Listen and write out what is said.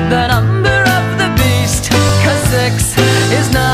the number of the beast, 'cause 6 is not